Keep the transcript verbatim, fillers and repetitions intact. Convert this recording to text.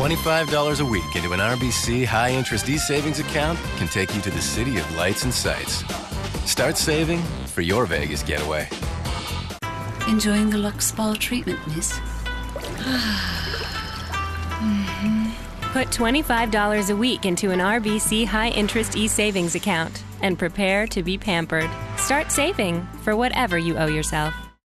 twenty-five dollars a week into an R B C high-interest e-savings account can take you to the city of lights and sights. Start saving for your Vegas getaway. Enjoying the Lux Spa treatment, miss? mm-hmm. Put twenty-five dollars a week into an R B C high-interest e-savings account and prepare to be pampered. Start saving for whatever you owe yourself.